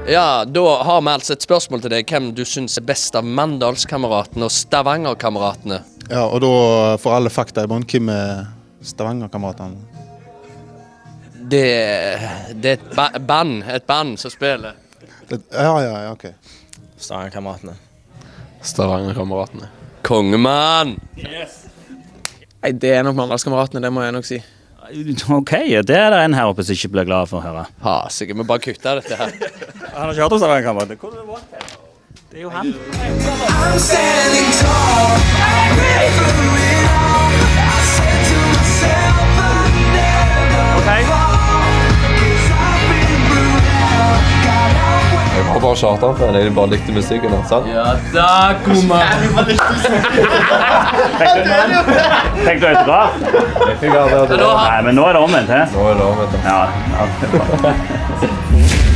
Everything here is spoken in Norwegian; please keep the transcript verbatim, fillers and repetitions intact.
Ja, da har vi altså et spørsmål til deg. Hvem du synes er best av Mandalskameratene og Stavanger-kameratene? Ja, og da får alle fakta i bånd. Hvem er Stavanger-kameratene? Det, det er et ba band, et band som spiller. Det, ja, ja, ja, ok. Stavanger-kameratene. Stavanger-kameratene. Kongemann! Yes. Nei, det er nok Mandalskameratene, det må jeg nok si. Ok, det er det en her oppe som ikke blir glad for å høre. Ha, sikkert vi bare kutter dette her. Han har ikke hørt om Stavanger-kameratene. Hvor er det vårt? Det er jo han. I'm standing tall, I'm ready for it all. I said to myself, I never Okay. fall, 'cause I've been brutal, got out. Jeg var bare charter, for jeg bare likte musikken, sant? Ja da, kommann! Tenk du et bra? Jeg fikk aldri at det var. Nei, men nå er det omvendt, he? Nå er det omvendt. Ja, ja, det er bra.